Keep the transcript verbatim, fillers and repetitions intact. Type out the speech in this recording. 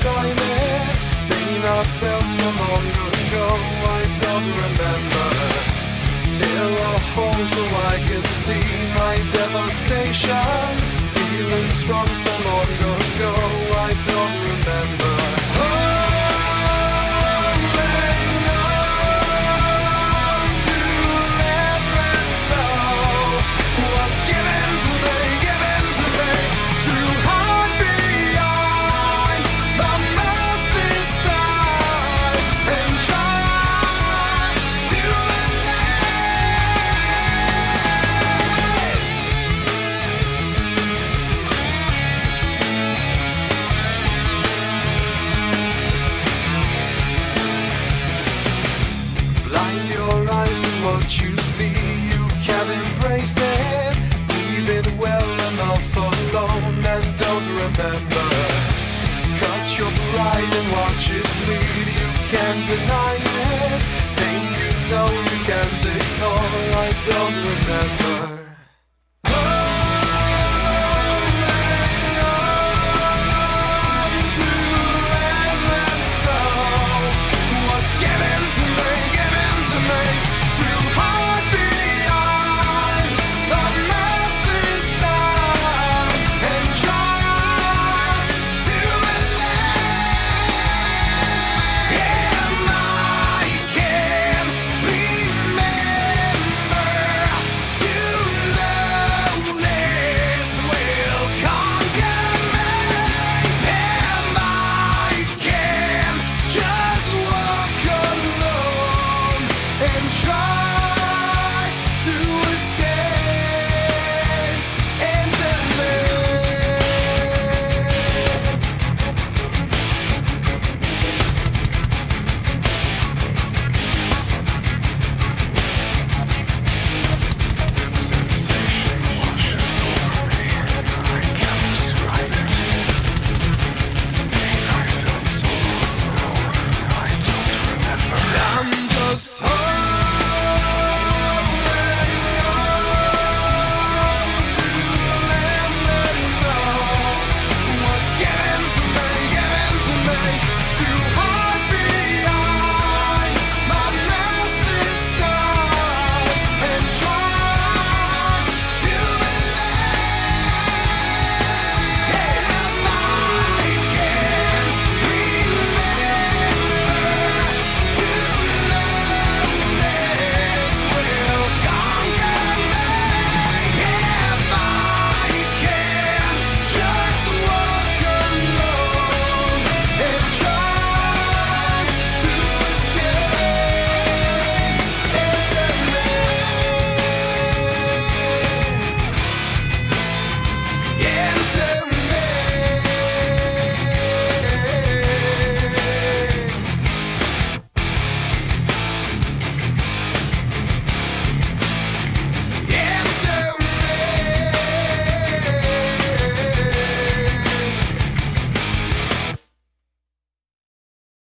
time it. Pain I felt so long ago, I don't remember. Tear a hole so I can see my devastation. Feelings from so long ago, I don't remember. What you see, you can embrace it. Leave it well enough alone and don't remember. Cut your pride and watch it bleed. You can't deny it.